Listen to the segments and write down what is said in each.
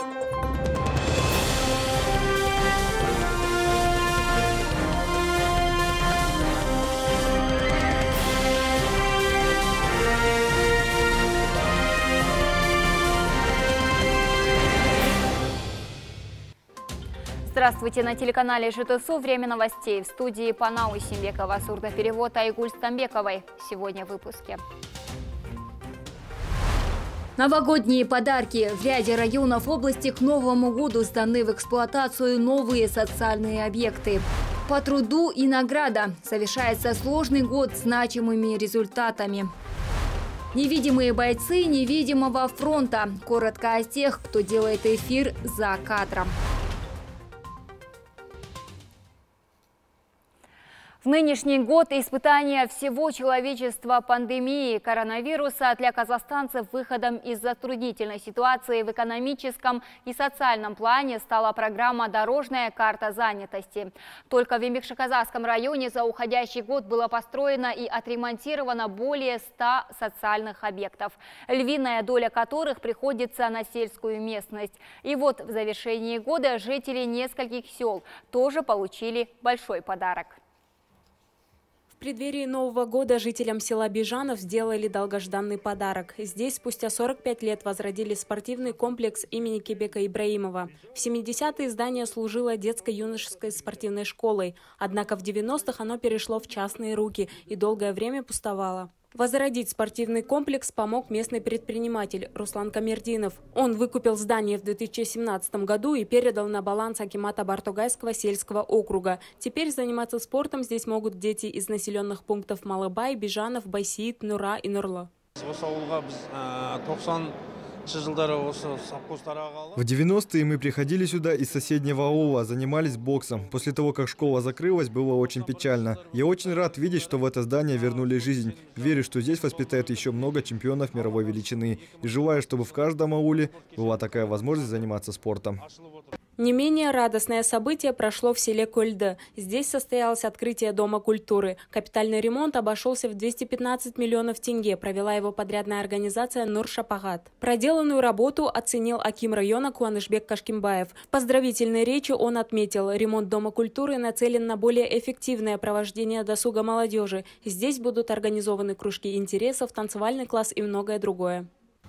Здравствуйте! На телеканале ЖТСУ «Время новостей». В студии Панау Симбекова, сурдоперевод Айгуль Стамбековой. Сегодня в выпуске. Новогодние подарки. В ряде районов области к Новому году сданы в эксплуатацию новые социальные объекты. По труду и награда. Завершается сложный год с значимыми результатами. Невидимые бойцы невидимого фронта. Коротко о тех, кто делает эфир за кадром. В нынешний год испытания всего человечества пандемии коронавируса для казахстанцев выходом из затруднительной ситуации в экономическом и социальном плане стала программа «Дорожная карта занятости». Только в Емикши-Казахском районе за уходящий год было построено и отремонтировано более 100 социальных объектов, львиная доля которых приходится на сельскую местность. И вот в завершении года жители нескольких сел тоже получили большой подарок. В преддверии Нового года жителям села Бежанов сделали долгожданный подарок. Здесь спустя 45 лет возродили спортивный комплекс имени Кебека Ибраимова. В 70-е здание служило детско-юношеской спортивной школой, однако в 90-х оно перешло в частные руки и долгое время пустовало. Возродить спортивный комплекс помог местный предприниматель Руслан Камердинов. Он выкупил здание в 2017 году и передал на баланс акимата Бартогайского сельского округа. Теперь заниматься спортом здесь могут дети из населенных пунктов Малыбай, Бежанов, Байсиит, Нура и Нурлы. В 90-е мы приходили сюда из соседнего аула, занимались боксом. После того, как школа закрылась, было очень печально. Я очень рад видеть, что в это здание вернули жизнь. Верю, что здесь воспитают еще много чемпионов мировой величины. И желаю, чтобы в каждом ауле была такая возможность заниматься спортом. Не менее радостное событие прошло в селе Кольды. Здесь состоялось открытие Дома культуры. Капитальный ремонт обошелся в 215 миллионов тенге. Провела его подрядная организация Нур Шапагат. Проделанную работу оценил аким района Куанышбек Кашкимбаев. В поздравительной речи он отметил, ремонт Дома культуры нацелен на более эффективное провождение досуга молодежи. Здесь будут организованы кружки интересов, танцевальный класс и многое другое.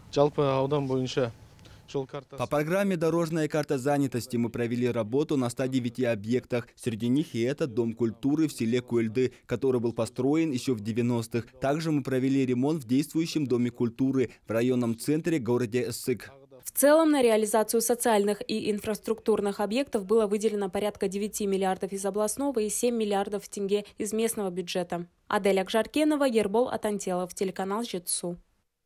По программе «Дорожная карта занятости» мы провели работу на 109 объектах. Среди них и этот Дом культуры в селе Куэльды, который был построен еще в 90-х. Также мы провели ремонт в действующем Доме культуры в районном центре городе Эссык. В целом на реализацию социальных и инфраструктурных объектов было выделено порядка 9 миллиардов из областного и 7 миллиардов тенге из местного бюджета. Адель Акжаркенова, Ербол Атантелов, телеканал ЖТСУ.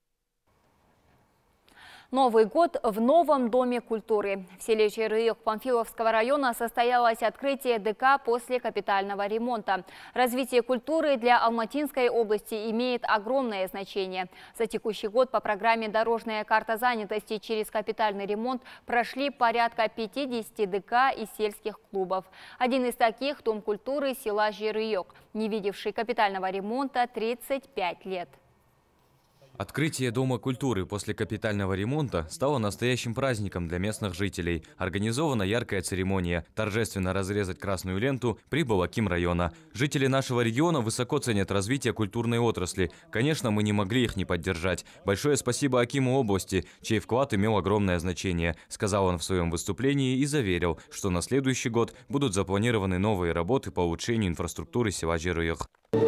Новый год в новом Доме культуры. В селе Черыйок Панфиловского района состоялось открытие ДК после капитального ремонта. Развитие культуры для Алматинской области имеет огромное значение. За текущий год по программе «Дорожная карта занятости» через капитальный ремонт прошли порядка 50 ДК и сельских клубов. Один из таких – Дом культуры села Черыйок, не видевший капитального ремонта 35 лет. Открытие Дома культуры после капитального ремонта стало настоящим праздником для местных жителей. Организована яркая церемония. Торжественно разрезать красную ленту прибыл аким района. Жители нашего региона высоко ценят развитие культурной отрасли. Конечно, мы не могли их не поддержать. Большое спасибо акиму области, чей вклад имел огромное значение, сказал он в своем выступлении и заверил, что на следующий год будут запланированы новые работы по улучшению инфраструктуры села Черыйок.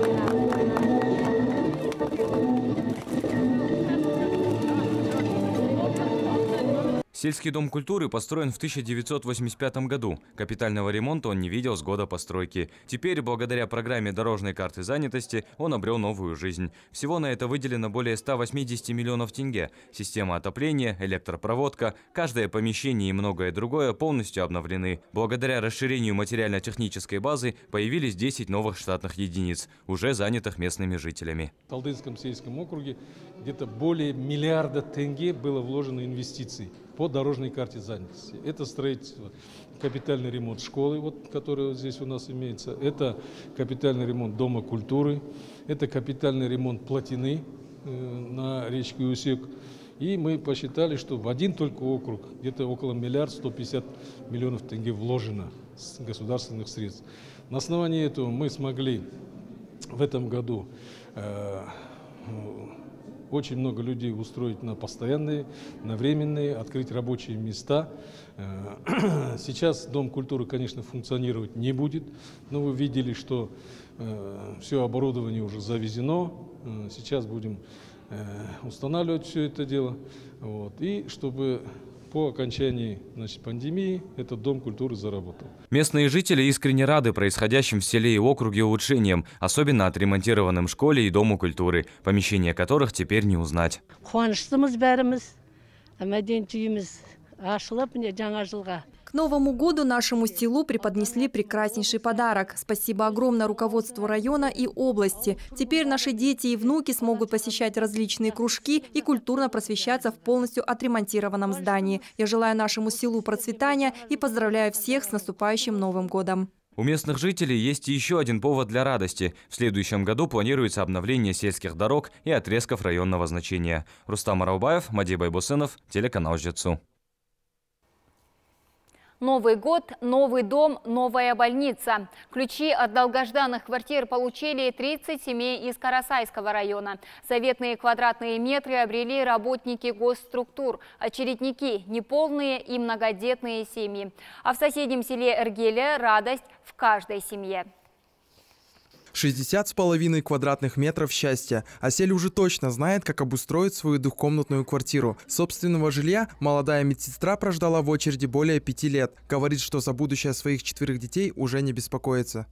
Сельский дом культуры построен в 1985 году. Капитального ремонта он не видел с года постройки. Теперь, благодаря программе «Дорожной карты занятости», он обрел новую жизнь. Всего на это выделено более 180 миллионов тенге. Система отопления, электропроводка, каждое помещение и многое другое полностью обновлены. Благодаря расширению материально-технической базы появились 10 новых штатных единиц, уже занятых местными жителями. В Талдынском сельском округе где-то более миллиарда тенге было вложено инвестиций по дорожной карте занятости. Это строительство, капитальный ремонт школы, вот, который вот здесь у нас имеется, это капитальный ремонт Дома культуры, это капитальный ремонт плотины на речке Усек, И мы посчитали, что в один только округ где-то около 1 150 000 000 тенге вложено с государственных средств. На основании этого мы смогли в этом году очень много людей устроить на постоянные, на временные, открыть рабочие места. Сейчас Дом культуры, конечно, функционировать не будет, но вы видели, что все оборудование уже завезено. Сейчас будем устанавливать все это дело. И чтобы по окончании пандемии этот Дом культуры заработал. Местные жители искренне рады происходящим в селе и округе улучшениям, особенно отремонтированным школе и Дому культуры, помещения которых теперь не узнать. К Новому году нашему селу преподнесли прекраснейший подарок. Спасибо огромное руководству района и области. Теперь наши дети и внуки смогут посещать различные кружки и культурно просвещаться в полностью отремонтированном здании. Я желаю нашему селу процветания и поздравляю всех с наступающим Новым годом. У местных жителей есть еще один повод для радости. В следующем году планируется обновление сельских дорог и отрезков районного значения. Рустам Араубаев, Мадей Байбусынов, телеканал Жицу. Новый год, новый дом, новая больница. Ключи от долгожданных квартир получили 30 семей из Карасайского района. Заветные квадратные метры обрели работники госструктур, очередники, неполные и многодетные семьи. А в соседнем селе Эргеле радость в каждой семье. 60,5 квадратных метров счастья. Асель уже точно знает, как обустроить свою двухкомнатную квартиру. Собственного жилья молодая медсестра прождала в очереди более 5 лет. Говорит, что за будущее своих 4 детей уже не беспокоится.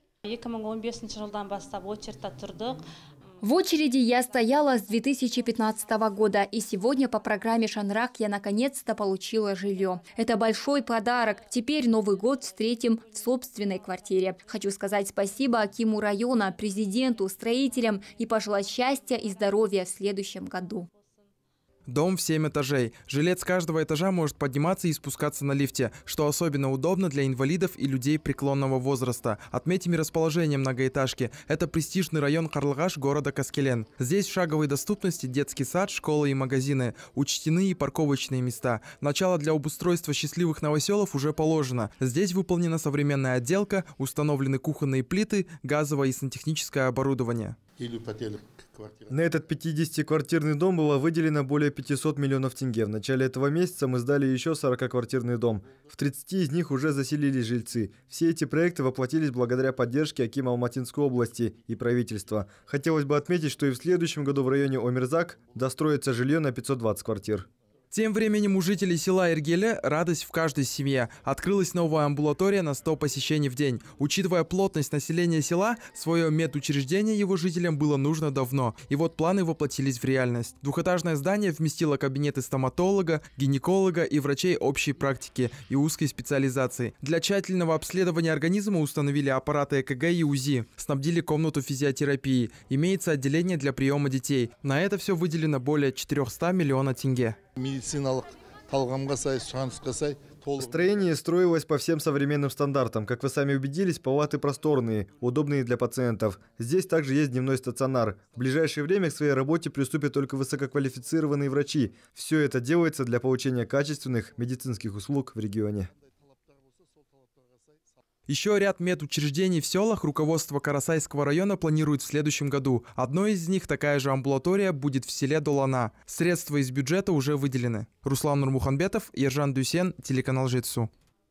В очереди я стояла с 2015 года, и сегодня по программе «Шанрак» я наконец-то получила жилье. Это большой подарок. Теперь Новый год встретим в собственной квартире. Хочу сказать спасибо акиму района, президенту, строителям и пожелать счастья и здоровья в следующем году. Дом в 7 этажей. Жилец каждого этажа может подниматься и спускаться на лифте, что особенно удобно для инвалидов и людей преклонного возраста. Отметим и расположение многоэтажки. Это престижный район Карлыгаш города Каскелен. Здесь в шаговой доступности детский сад, школы и магазины. Учтены и парковочные места. Начало для обустройства счастливых новоселов уже положено. Здесь выполнена современная отделка, установлены кухонные плиты, газовое и сантехническое оборудование. На этот 50-квартирный дом было выделено более 500 миллионов тенге. В начале этого месяца мы сдали еще 40-квартирный дом. В 30 из них уже заселились жильцы. Все эти проекты воплотились благодаря поддержке акима Алматинской области и правительства. Хотелось бы отметить, что и в следующем году в районе Омирзак достроится жилье на 520 квартир. Тем временем у жителей села Эргеле радость в каждой семье. Открылась новая амбулатория на 100 посещений в день. Учитывая плотность населения села, свое медучреждение его жителям было нужно давно. И вот планы воплотились в реальность. Двухэтажное здание вместило кабинеты стоматолога, гинеколога и врачей общей практики и узкой специализации. Для тщательного обследования организма установили аппараты ЭКГ и УЗИ. Снабдили комнату физиотерапии. Имеется отделение для приема детей. На это все выделено более 400 миллионов тенге. Строение строилось по всем современным стандартам. Как вы сами убедились, палаты просторные, удобные для пациентов. Здесь также есть дневной стационар. В ближайшее время к своей работе приступят только высококвалифицированные врачи. Все это делается для получения качественных медицинских услуг в регионе. Еще ряд медучреждений в селах руководство Карасайского района планирует в следующем году. Одной из них, такая же амбулатория, будет в селе Долана. Средства из бюджета уже выделены. Руслан Нурмуханбетов, Ержан Дюсен, телеканал Жицу.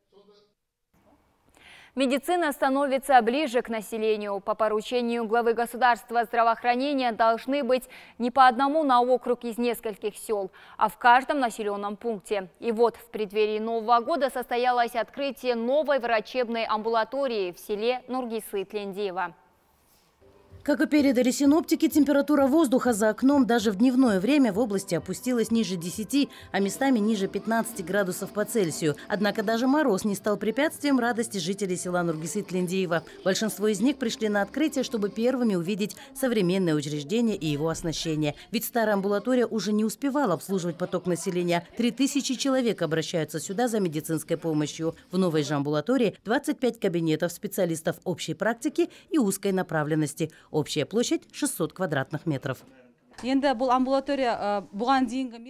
Медицина становится ближе к населению. По поручению главы государства здравоохранения должны быть не по одному на округ из нескольких сел, а в каждом населенном пункте. И вот в преддверии Нового года состоялось открытие новой врачебной амбулатории в селе Нургисы-Тлендиева. Как и передали синоптики, температура воздуха за окном даже в дневное время в области опустилась ниже 10, а местами ниже 15 градусов по Цельсию. Однако даже мороз не стал препятствием радости жителей села Нургисы-Тлендиева. Большинство из них пришли на открытие, чтобы первыми увидеть современное учреждение и его оснащение. Ведь старая амбулатория уже не успевала обслуживать поток населения. 3000 человек обращаются сюда за медицинской помощью. В новой же амбулатории 25 кабинетов специалистов общей практики и узкой направленности. Общая площадь 600 квадратных метров.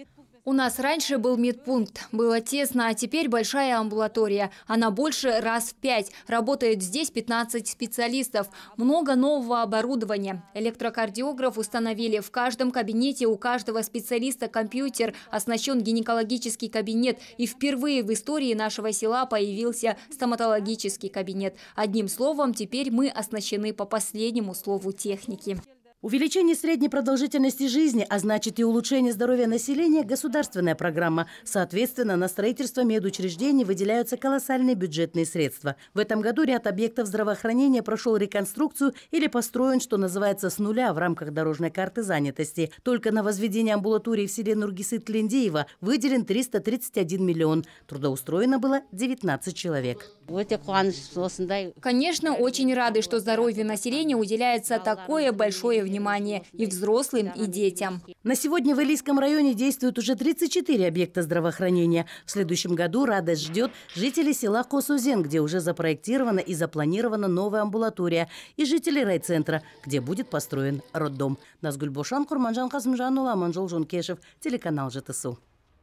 У нас раньше был медпункт, было тесно, а теперь большая амбулатория. Она больше раз в 5. Работает здесь 15 специалистов. Много нового оборудования. Электрокардиограф установили в каждом кабинете, у каждого специалиста компьютер, оснащен гинекологический кабинет. И впервые в истории нашего села появился стоматологический кабинет. Одним словом, теперь мы оснащены по последнему слову техники. Увеличение средней продолжительности жизни, а значит и улучшение здоровья населения – государственная программа. Соответственно, на строительство медучреждений выделяются колоссальные бюджетные средства. В этом году ряд объектов здравоохранения прошел реконструкцию или построен, что называется, с нуля в рамках дорожной карты занятости. Только на возведение амбулатории в селе Нургисыт-Лендеево выделен 331 миллион. Трудоустроено было 19 человек. Конечно, очень рады, что здоровью населения уделяется такое большое внимание и взрослым, и детям. На сегодня в Илийском районе действуют уже 34 объекта здравоохранения. В следующем году радость ждет жителей села Косузен, где уже запроектирована и запланирована новая амбулатория, и жителей райцентра, где будет построен роддом. Назгуль Бошан, Курманжан Касымжанула, Манжол Жункешев, телеканал ЖТСУ.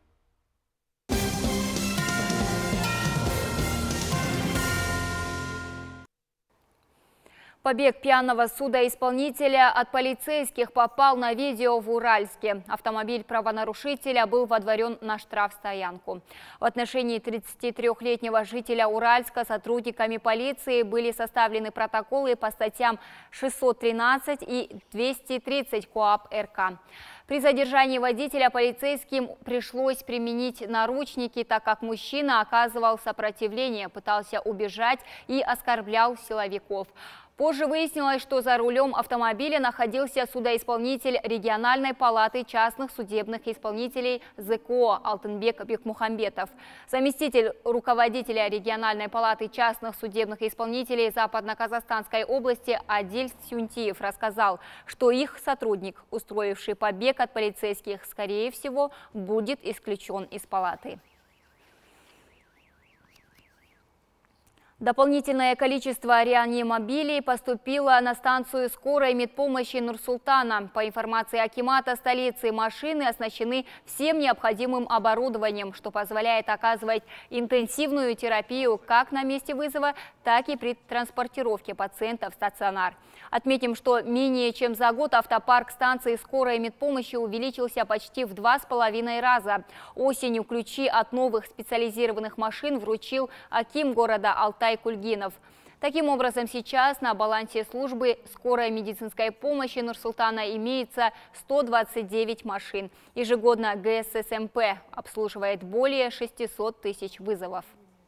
Побег пьяного судоисполнителя от полицейских попал на видео в Уральске. Автомобиль правонарушителя был водворен на штрафстоянку. В отношении 33-летнего жителя Уральска сотрудниками полиции были составлены протоколы по статьям 613 и 230 КоАП РК. При задержании водителя полицейским пришлось применить наручники, так как мужчина оказывал сопротивление, пытался убежать и оскорблял силовиков. Позже выяснилось, что за рулем автомобиля находился судоисполнитель региональной палаты частных судебных исполнителей ЗКО Алтынбек Бекмухамбетов. Заместитель руководителя региональной палаты частных судебных исполнителей Западно-Казахстанской области Адиль Сюнтиев рассказал, что их сотрудник, устроивший побег от полицейских, скорее всего, будет исключен из палаты. Дополнительное количество реанимобилей поступило на станцию скорой медпомощи Нур-Султана. По информации акимата столицы, машины оснащены всем необходимым оборудованием, что позволяет оказывать интенсивную терапию как на месте вызова, так и при транспортировке пациента в стационар. Отметим, что менее чем за год автопарк станции скорой медпомощи увеличился почти в 2,5 раза. Осенью ключи от новых специализированных машин вручил аким города Алтай Кульгинов. Таким образом, сейчас на балансе службы скорой медицинской помощи Нур-Султана имеется 129 машин. Ежегодно ГССМП обслуживает более 600 тысяч вызовов.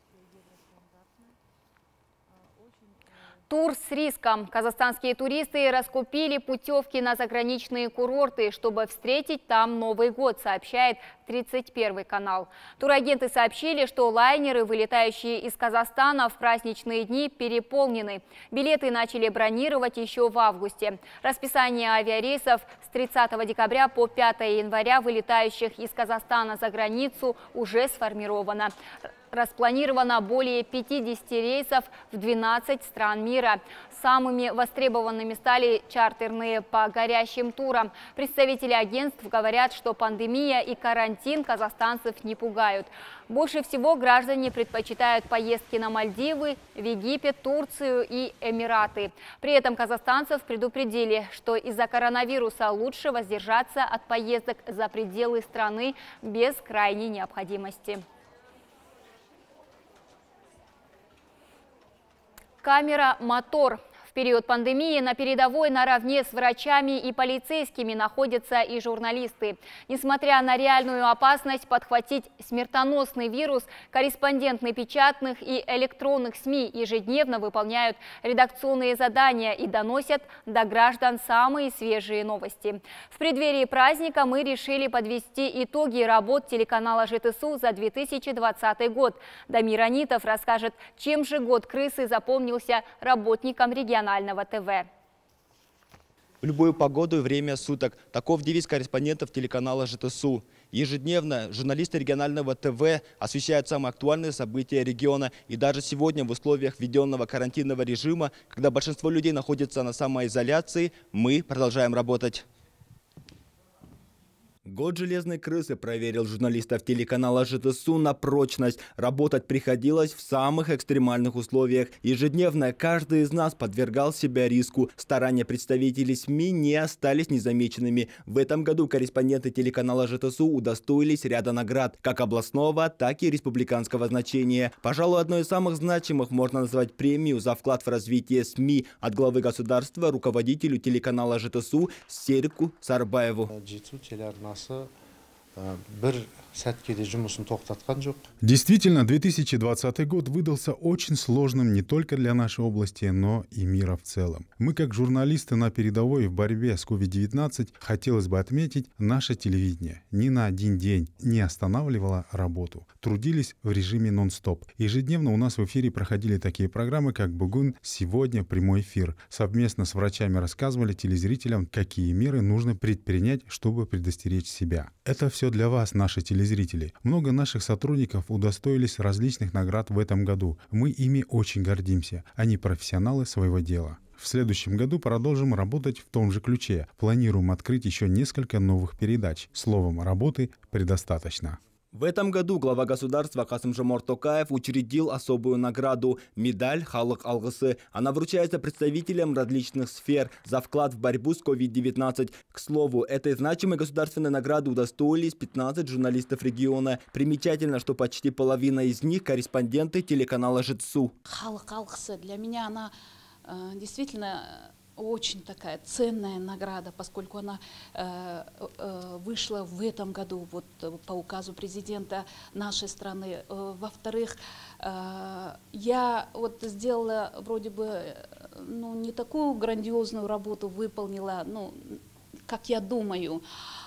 Тур с риском. Казахстанские туристы раскупили путевки на заграничные курорты, чтобы встретить там Новый год, сообщает 31 канал. Турагенты сообщили, что лайнеры, вылетающие из Казахстана в праздничные дни, переполнены. Билеты начали бронировать еще в августе. Расписание авиарейсов с 30 декабря по 5 января, вылетающих из Казахстана за границу, уже сформировано. Распланировано более 50 рейсов в 12 стран мира. Самыми востребованными стали чартерные по горящим турам. Представители агентств говорят, что пандемия и карантин казахстанцев не пугают. Больше всего граждане предпочитают поездки на Мальдивы, в Египет, Турцию и Эмираты. При этом казахстанцев предупредили, что из-за коронавируса лучше воздержаться от поездок за пределы страны без крайней необходимости. Камера «Мотор». В период пандемии на передовой наравне с врачами и полицейскими находятся и журналисты. Несмотря на реальную опасность подхватить смертоносный вирус, корреспонденты печатных и электронных СМИ ежедневно выполняют редакционные задания и доносят до граждан самые свежие новости. В преддверии праздника мы решили подвести итоги работ телеканала ЖТСУ за 2020 год. Дамир Анитов расскажет, чем же год крысы запомнился работникам регионального ТВ. В любую погоду и время суток. Таков девиз корреспондентов телеканала ЖТСУ. Ежедневно журналисты регионального ТВ освещают самые актуальные события региона. И даже сегодня в условиях введенного карантинного режима, когда большинство людей находится на самоизоляции, мы продолжаем работать. Год железной крысы проверил журналистов телеканала ЖТСУ на прочность. Работать приходилось в самых экстремальных условиях. Ежедневно каждый из нас подвергал себя риску. Старания представителей СМИ не остались незамеченными. В этом году корреспонденты телеканала ЖТСУ удостоились ряда наград, как областного, так и республиканского значения. Пожалуй, одной из самых значимых можно назвать премию за вклад в развитие СМИ от главы государства руководителю телеканала ЖТСУ Серику Сарбаеву. Действительно, 2020 год выдался очень сложным не только для нашей области, но и мира в целом. Мы, как журналисты на передовой в борьбе с COVID-19, хотелось бы отметить, наше телевидение ни на один день не останавливало работу. Трудились в режиме нон-стоп. Ежедневно у нас в эфире проходили такие программы, как «Бугун», «Сегодня», «Прямой эфир». Совместно с врачами рассказывали телезрителям, какие меры нужно предпринять, чтобы предостеречь себя. Это все для вас, наши телезрители. Много наших сотрудников удостоились различных наград в этом году. Мы ими очень гордимся. Они профессионалы своего дела. В следующем году продолжим работать в том же ключе. Планируем открыть еще несколько новых передач. Словом, работы предостаточно. В этом году глава государства Касым-Жомарт Токаев учредил особую награду – медаль «Халық алғысы». Она вручается представителям различных сфер за вклад в борьбу с COVID-19. К слову, этой значимой государственной награды удостоились 15 журналистов региона. Примечательно, что почти половина из них – корреспонденты телеканала ЖТСУ. «Халық алғысы» для меня она действительно очень такая ценная награда, поскольку она вышла в этом году вот, по указу президента нашей страны. Во-вторых, я вот сделала вроде бы не такую грандиозную работу, выполнила, как я думаю,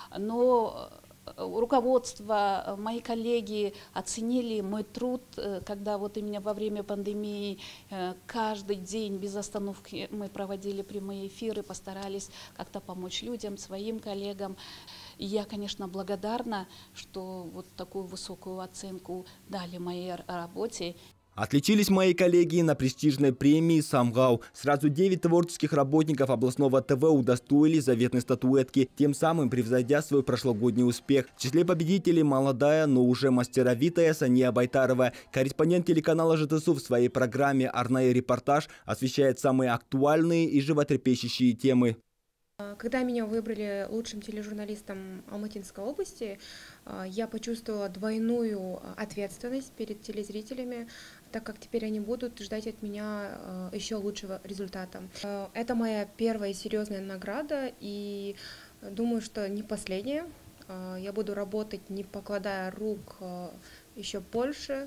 но руководство, мои коллеги оценили мой труд, когда вот именно во время пандемии каждый день без остановки мы проводили прямые эфиры, постарались как-то помочь людям, своим коллегам. И я, конечно, благодарна, что вот такую высокую оценку дали моей работе. Отличились мои коллеги на престижной премии «Самгау». Сразу 9 творческих работников областного ТВ удостоились заветной статуэтки, тем самым превзойдя свой прошлогодний успех. В числе победителей молодая, но уже мастеровитая Сания Байтарова. Корреспондент телеканала ЖТСУ в своей программе «Арнайый репортаж» освещает самые актуальные и животрепещущие темы. Когда меня выбрали лучшим тележурналистом Алматинской области, я почувствовала двойную ответственность перед телезрителями, так как теперь они будут ждать от меня еще лучшего результата. Это моя первая серьезная награда, и думаю, что не последняя. Я буду работать, не покладая рук, еще больше,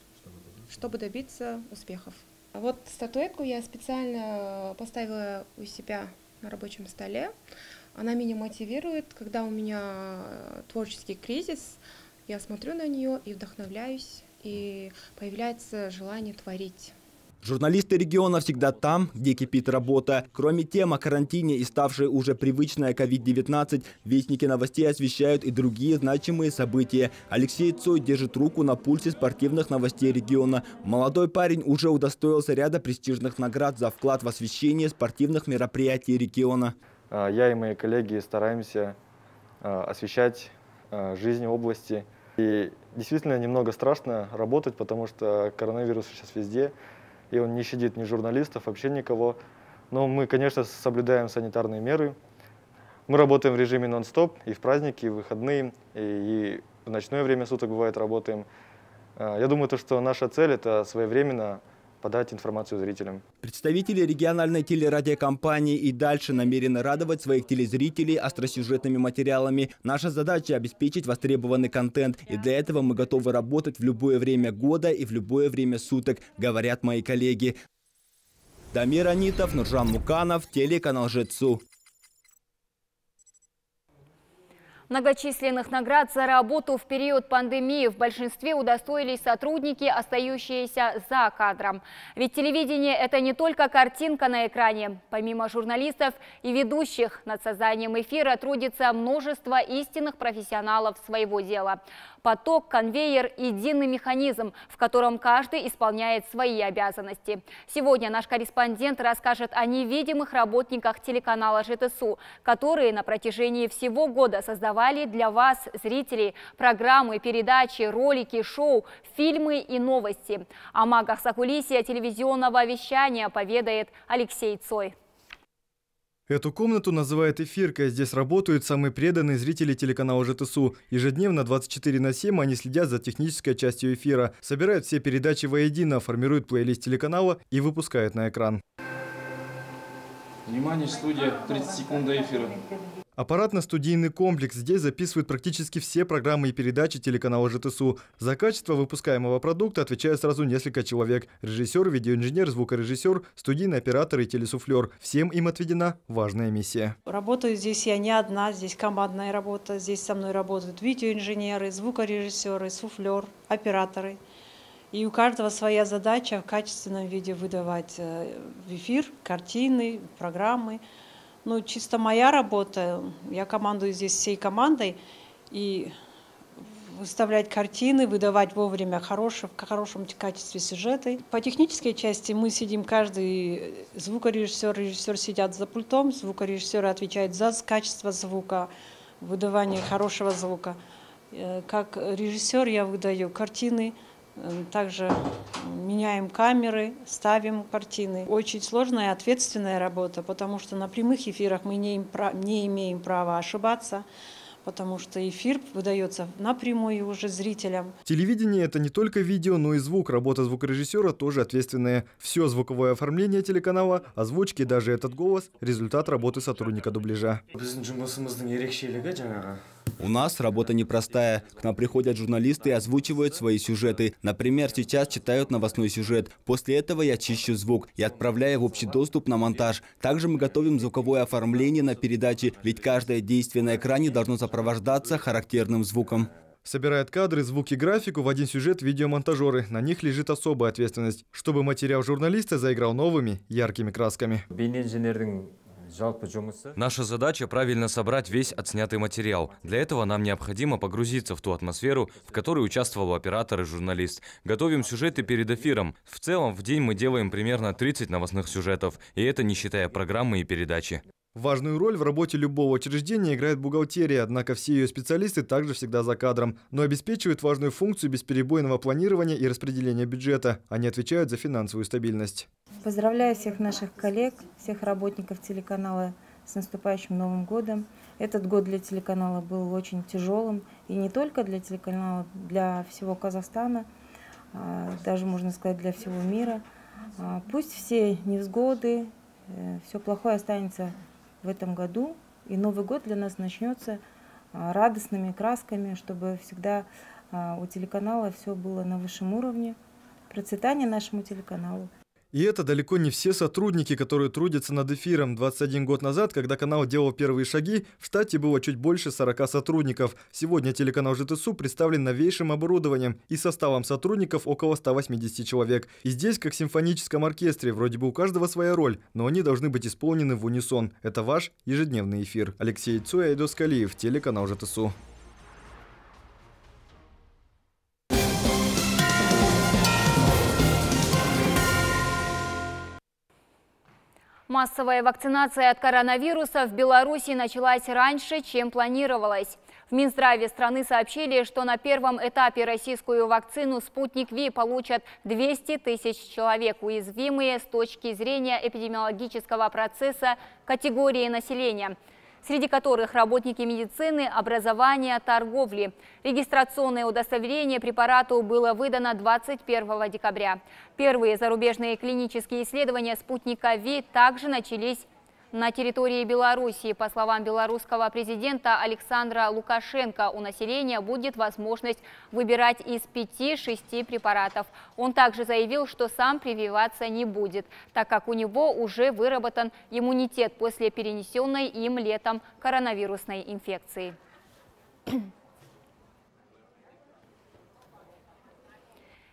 чтобы добиться успехов. Вот статуэтку я специально поставила у себя на рабочем столе. Она меня мотивирует, когда у меня творческий кризис, я смотрю на нее и вдохновляюсь, и появляется желание творить. Журналисты региона всегда там, где кипит работа. Кроме тем о карантине и ставшей уже привычной COVID-19, вестники новостей освещают и другие значимые события. Алексей Цой держит руку на пульсе спортивных новостей региона. Молодой парень уже удостоился ряда престижных наград за вклад в освещение спортивных мероприятий региона. Я и мои коллеги стараемся освещать жизнь области. И действительно немного страшно работать, потому что коронавирус сейчас везде. И он не щадит ни журналистов, вообще никого. Но мы, конечно, соблюдаем санитарные меры. Мы работаем в режиме нон-стоп и в праздники, и в выходные, и в ночное время суток бывает работаем. Я думаю, что наша цель – это своевременно подать информацию зрителям. Представители региональной телерадиокомпании и дальше намерены радовать своих телезрителей остросюжетными материалами. Наша задача – обеспечить востребованный контент. И для этого мы готовы работать в любое время года и в любое время суток, говорят мои коллеги. Дамир Анитов, Нуржан Муканов, телеканал ЖТСУ. Многочисленных наград за работу в период пандемии в большинстве удостоились сотрудники, остающиеся за кадром. Ведь телевидение – это не только картинка на экране. Помимо журналистов и ведущих, над созданием эфира трудится множество истинных профессионалов своего дела. Поток, конвейер – единый механизм, в котором каждый исполняет свои обязанности. Сегодня наш корреспондент расскажет о невидимых работниках телеканала ЖТСУ, которые на протяжении всего года создавали организовали для вас, зрителей, программы, передачи, ролики, шоу, фильмы и новости. О магах закулисья телевизионного вещания поведает Алексей Цой. Эту комнату называют эфиркой. Здесь работают самые преданные зрители телеканала ЖТСУ. Ежедневно 24/7 они следят за технической частью эфира, собирают все передачи воедино, формируют плейлист телеканала и выпускают на экран. Внимание, студия, 30 секунд до эфира. Аппаратно-студийный комплекс. Здесь записывают практически все программы и передачи телеканала ЖТСУ. За качество выпускаемого продукта отвечают сразу несколько человек. Режиссер, видеоинженер, звукорежиссер, студийный оператор и телесуфлер. Всем им отведена важная миссия. Работаю здесь я не одна, здесь командная работа. Здесь со мной работают видеоинженеры, звукорежиссеры, суфлер, операторы. И у каждого своя задача в качественном виде выдавать в эфир картины, программы. Ну, чисто моя работа, я командую здесь всей командой, и выставлять картины, выдавать вовремя в хорошем качестве сюжеты. По технической части мы сидим, каждый звукорежиссер, режиссер сидят за пультом, звукорежиссеры отвечают за качество звука, выдавание хорошего звука. Как режиссер я выдаю картины, также меняем камеры, ставим картины. Очень сложная и ответственная работа, потому что на прямых эфирах мы не имеем права ошибаться, потому что эфир выдается напрямую уже зрителям. Телевидение – это не только видео, но и звук. Работа звукорежиссера тоже ответственная. Все звуковое оформление телеканала, озвучки, даже этот голос – результат работы сотрудника дубляжа. У нас работа непростая. К нам приходят журналисты и озвучивают свои сюжеты. Например, сейчас читают новостной сюжет. После этого я чищу звук и отправляю в общий доступ на монтаж. Также мы готовим звуковое оформление на передаче, ведь каждое действие на экране должно сопровождаться характерным звуком. Собирают кадры, звуки, графику в один сюжет видеомонтажеры. На них лежит особая ответственность, чтобы материал журналиста заиграл новыми, яркими красками. Наша задача – правильно собрать весь отснятый материал. Для этого нам необходимо погрузиться в ту атмосферу, в которой участвовал оператор и журналист. Готовим сюжеты перед эфиром. В целом, в день мы делаем примерно 30 новостных сюжетов. И это не считая программы и передачи. Важную роль в работе любого учреждения играет бухгалтерия, однако все ее специалисты также всегда за кадром, но обеспечивают важную функцию бесперебойного планирования и распределения бюджета. Они отвечают за финансовую стабильность. Поздравляю всех наших коллег, всех работников телеканала с наступающим Новым годом. Этот год для телеканала был очень тяжелым, и не только для телеканала, для всего Казахстана, даже, можно сказать, для всего мира. Пусть все невзгоды, все плохое останется в этом году, и Новый год для нас начнется радостными красками, чтобы всегда у телеканала все было на высшем уровне. Процветание нашему телеканалу. И это далеко не все сотрудники, которые трудятся над эфиром. 21 год назад, когда канал делал первые шаги, в штате было чуть больше 40 сотрудников. Сегодня телеканал ЖТСУ представлен новейшим оборудованием и составом сотрудников около 180 человек. И здесь, как в симфоническом оркестре, вроде бы у каждого своя роль, но они должны быть исполнены в унисон. Это ваш ежедневный эфир. Алексей Цой, Айдос Калиев, телеканал ЖТСУ. Массовая вакцинация от коронавируса в Беларуси началась раньше, чем планировалось. В Минздраве страны сообщили, что на первом этапе российскую вакцину «Спутник Ви» получат 200 тысяч человек, уязвимые с точки зрения эпидемиологического процесса категории населения, среди которых работники медицины, образования, торговли. Регистрационное удостоверение препарату было выдано 21 декабря. Первые зарубежные клинические исследования спутника Ви также начались на территории Беларуси. По словам белорусского президента Александра Лукашенко, у населения будет возможность выбирать из 5-6 препаратов. Он также заявил, что сам прививаться не будет, так как у него уже выработан иммунитет после перенесенной им летом коронавирусной инфекции.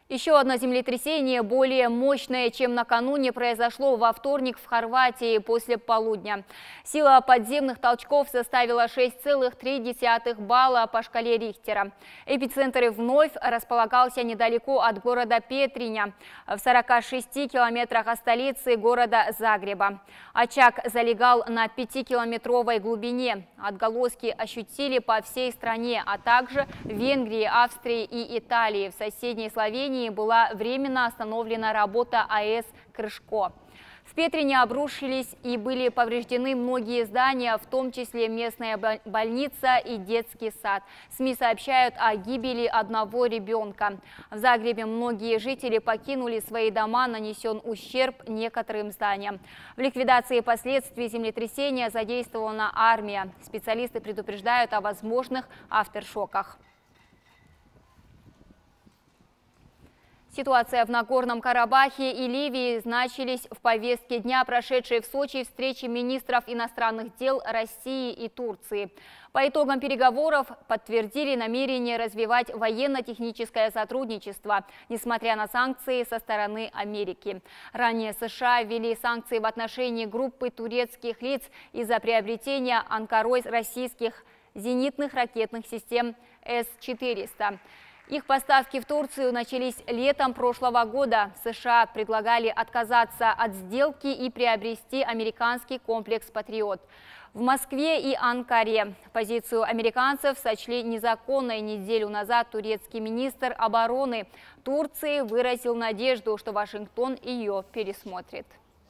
Еще одно землетрясение, более мощное, чем накануне, произошло во вторник в Хорватии после полудня. Сила подземных толчков составила 6,3 балла по шкале Рихтера. Эпицентр вновь располагался недалеко от города Петриня, в 46 километрах от столицы города Загреба. Очаг залегал на 5-километровой глубине. Отголоски ощутили по всей стране, а также в Венгрии, Австрии и Италии. В соседней Словении была временно остановлена работа АЭС Крышко. В Петрине обрушились и были повреждены многие здания, в том числе местная больница и детский сад. СМИ сообщают о гибели одного ребенка. В Загребе многие жители покинули свои дома, нанесен ущерб некоторым зданиям. В ликвидации последствий землетрясения задействована армия. Специалисты предупреждают о возможных афтершоках. Ситуация в Нагорном Карабахе и Ливии значились в повестке дня, прошедшей в Сочи встречи министров иностранных дел России и Турции. По итогам переговоров подтвердили намерение развивать военно-техническое сотрудничество, несмотря на санкции со стороны Америки. Ранее США ввели санкции в отношении группы турецких лиц из-за приобретения Анкарой российских зенитных ракетных систем С-400. Их поставки в Турцию начались летом прошлого года. США предлагали отказаться от сделки и приобрести американский комплекс «Патриот». В Москве и Анкаре позицию американцев сочли незаконной. Неделю назад турецкий министр обороны Турции выразил надежду, что Вашингтон ее пересмотрит.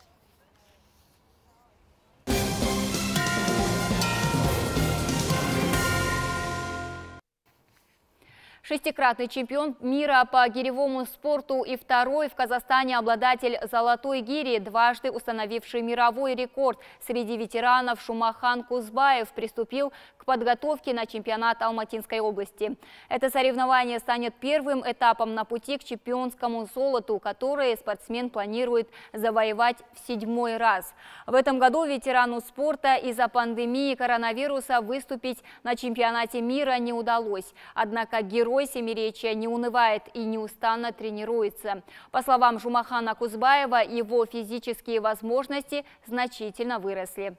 Шестикратный чемпион мира по гиревому спорту и второй в Казахстане обладатель золотой гири, дважды установивший мировой рекорд среди ветеранов Шумахан Кузбаев, приступил к подготовке на чемпионат Алматинской области. Это соревнование станет первым этапом на пути к чемпионскому золоту, которое спортсмен планирует завоевать в 7-й раз. В этом году ветерану спорта из-за пандемии коронавируса выступить на чемпионате мира не удалось. Однако герой семиречья не унывает и неустанно тренируется. По словам Жумахана Кузбаева, его физические возможности значительно выросли.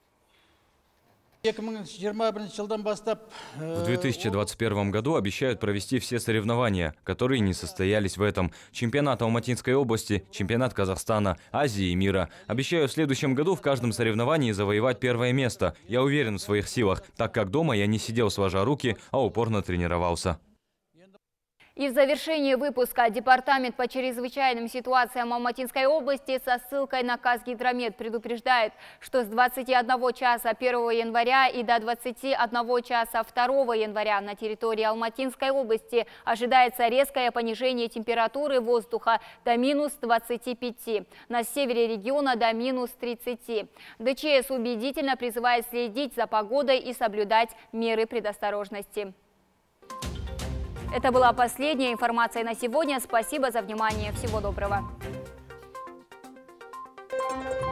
В 2021 году обещают провести все соревнования, которые не состоялись в этом. Чемпионат Алматинской области, чемпионат Казахстана, Азии и мира. Обещаю в следующем году в каждом соревновании завоевать первое место. Я уверен в своих силах, так как дома я не сидел сложа руки, а упорно тренировался. И в завершении выпуска Департамент по чрезвычайным ситуациям Алматинской области со ссылкой на Казгидромет предупреждает, что с 21 часа 1 января и до 21 часа 2 января на территории Алматинской области ожидается резкое понижение температуры воздуха до минус 25, на севере региона до минус 30. ДЧС убедительно призывает следить за погодой и соблюдать меры предосторожности. Это была последняя информация на сегодня. Спасибо за внимание. Всего доброго.